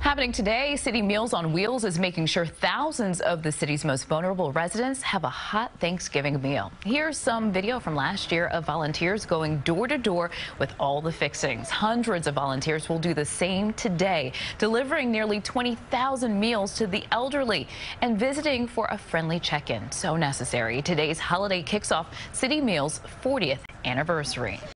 Happening today, City Meals on Wheels is making sure thousands of the city's most vulnerable residents have a hot Thanksgiving meal. Here's some video from last year of volunteers going door to door with all the fixings. Hundreds of volunteers will do the same today, delivering nearly 20,000 meals to the elderly and visiting for a friendly check-in. So necessary. Today's holiday kicks off City Meals' 40th anniversary.